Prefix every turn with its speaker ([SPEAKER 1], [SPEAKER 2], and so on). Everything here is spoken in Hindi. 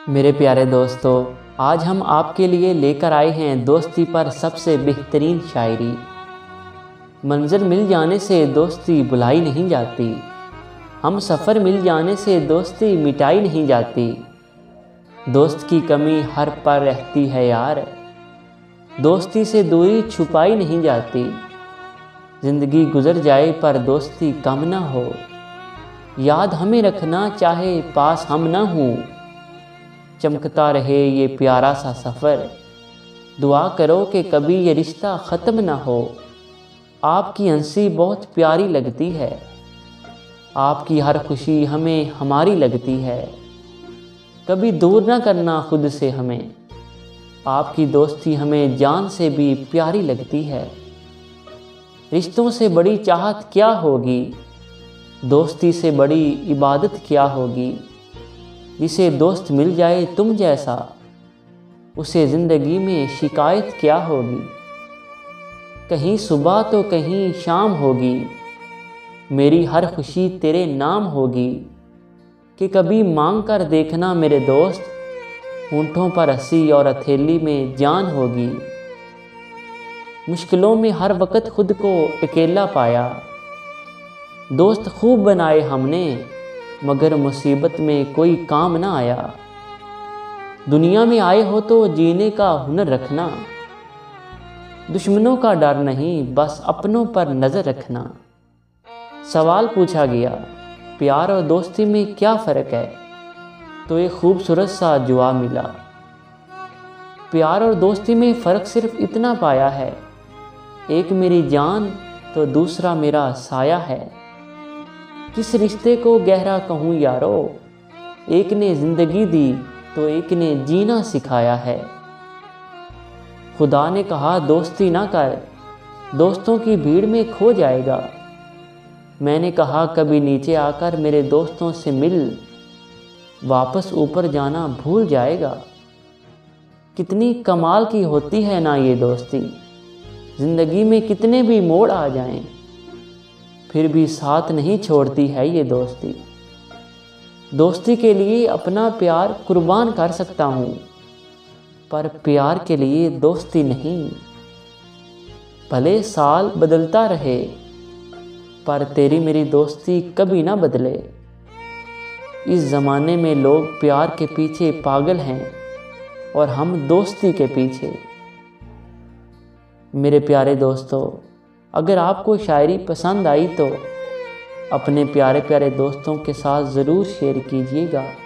[SPEAKER 1] मेरे प्यारे दोस्तों, आज हम आपके लिए लेकर आए हैं दोस्ती पर सबसे बेहतरीन शायरी। मंज़िल मिल जाने से दोस्ती बुलाई नहीं जाती, हम सफ़र मिल जाने से दोस्ती मिटाई नहीं जाती। दोस्त की कमी हर पल रहती है यार, दोस्ती से दूरी छुपाई नहीं जाती। ज़िंदगी गुज़र जाए पर दोस्ती कम ना हो, याद हमें रखना चाहे पास हम ना हों। चमकता रहे ये प्यारा सा सफ़र, दुआ करो कि कभी ये रिश्ता ख़त्म ना हो। आपकी हंसी बहुत प्यारी लगती है, आपकी हर खुशी हमें हमारी लगती है। कभी दूर ना करना खुद से हमें, आपकी दोस्ती हमें जान से भी प्यारी लगती है। रिश्तों से बड़ी चाहत क्या होगी, दोस्ती से बड़ी इबादत क्या होगी। जिसे दोस्त मिल जाए तुम जैसा, उसे ज़िंदगी में शिकायत क्या होगी। कहीं सुबह तो कहीं शाम होगी, मेरी हर खुशी तेरे नाम होगी। कि कभी मांग कर देखना मेरे दोस्त, होंठों पर हंसी और हथेली में जान होगी। मुश्किलों में हर वक्त खुद को अकेला पाया, दोस्त खूब बनाए हमने मगर मुसीबत में कोई काम ना आया। दुनिया में आए हो तो जीने का हुनर रखना, दुश्मनों का डर नहीं बस अपनों पर नज़र रखना। सवाल पूछा गया, प्यार और दोस्ती में क्या फ़र्क है, तो एक खूबसूरत सा जवाब मिला। प्यार और दोस्ती में फ़र्क सिर्फ इतना पाया है, एक मेरी जान तो दूसरा मेरा साया है। किस रिश्ते को गहरा कहूँ यारो, एक ने ज़िंदगी दी तो एक ने जीना सिखाया है। खुदा ने कहा दोस्ती ना कर, दोस्तों की भीड़ में खो जाएगा। मैंने कहा कभी नीचे आकर मेरे दोस्तों से मिल, वापस ऊपर जाना भूल जाएगा। कितनी कमाल की होती है ना ये दोस्ती, ज़िंदगी में कितने भी मोड़ आ जाएं, फिर भी साथ नहीं छोड़ती है ये दोस्ती। दोस्ती के लिए अपना प्यार कुर्बान कर सकता हूँ, पर प्यार के लिए दोस्ती नहीं। भले साल बदलता रहे, पर तेरी मेरी दोस्ती कभी ना बदले। इस ज़माने में लोग प्यार के पीछे पागल हैं और हम दोस्ती के पीछे। मेरे प्यारे दोस्तों, अगर आपको शायरी पसंद आई तो अपने प्यारे प्यारे दोस्तों के साथ ज़रूर शेयर कीजिएगा।